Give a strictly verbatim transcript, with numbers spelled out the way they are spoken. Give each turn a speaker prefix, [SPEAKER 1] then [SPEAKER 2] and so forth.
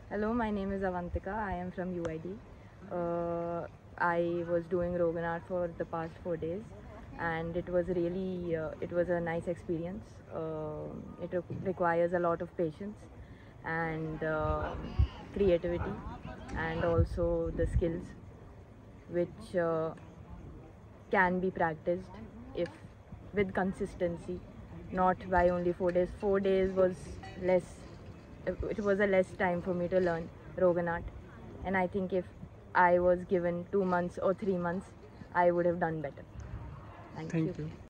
[SPEAKER 1] Hello, my name is Avantika. I am from U I D. Uh, I was doing Rogan art for the past four days, and it was really uh, it was a nice experience. Uh, it re- requires a lot of patience and uh, creativity, and also the skills which uh, can be practiced if with consistency, not by only four days. Four days was less. It was a less time for me to learn Rogan art, and I think if I was given two months or three months, I would have done better. Thank,
[SPEAKER 2] Thank
[SPEAKER 1] you.
[SPEAKER 2] you.